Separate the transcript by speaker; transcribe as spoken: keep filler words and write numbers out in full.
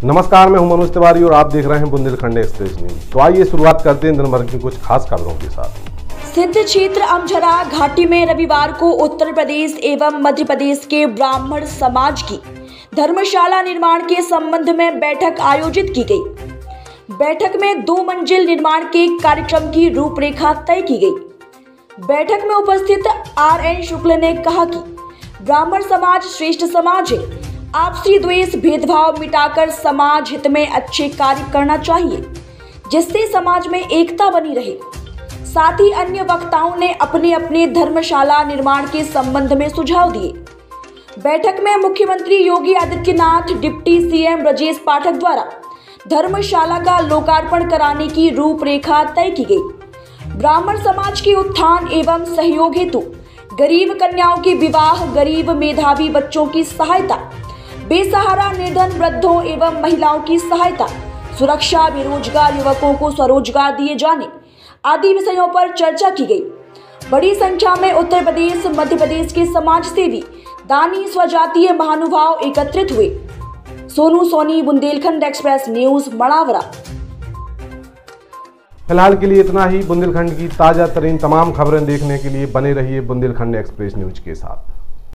Speaker 1: नमस्कार, मैं हूं मनोज तिवारी और आप देख रहे हैं बुंदेलखंड एक्सप्रेस न्यूज। तो आइए शुरुआत करते हैं दिन भर की कुछ खास खबरों के साथ।
Speaker 2: सिद्ध क्षेत्र अमझरा घाटी में रविवार को उत्तर प्रदेश एवं मध्य प्रदेश के ब्राह्मण समाज की धर्मशाला निर्माण के संबंध में बैठक आयोजित की गई। बैठक में दो मंजिल निर्माण के कार्यक्रम की रूपरेखा तय की गई। बैठक में उपस्थित आर एन शुक्ल ने कहा कि ब्राह्मण समाज श्रेष्ठ समाज है, आपसी द्वेष भेदभाव मिटाकर समाज हित में अच्छे कार्य करना चाहिए, जिससे समाज में एकता बनी रहे। साथ ही अन्य वक्ताओं ने अपने अपने धर्मशाला निर्माण के संबंध में सुझाव दिए। बैठक में मुख्यमंत्री योगी आदित्यनाथ, डिप्टी सीएम ब्रजेश पाठक द्वारा धर्मशाला का लोकार्पण कराने की रूपरेखा तय की गई। ब्राह्मण समाज के उत्थान एवं सहयोग हेतु गरीब कन्याओं के विवाह, गरीब मेधावी बच्चों की सहायता, बेसहारा निर्धन वृद्धों एवं महिलाओं की सहायता, सुरक्षा, बेरोजगार युवकों को स्वरोजगार दिए जाने आदि विषयों पर चर्चा की गई। बड़ी संख्या में उत्तर प्रदेश, मध्य प्रदेश के समाज सेवी, दानी, स्वजातीय महानुभाव एकत्रित हुए। Sonu Soni, Bundelkhand express news, Madawara.
Speaker 1: फिलहाल के लिए इतना ही। बुंदेलखंड की ताजा तरीन तमाम खबरें देखने के लिए बने रहिए बुंदेलखंड एक्सप्रेस न्यूज के साथ।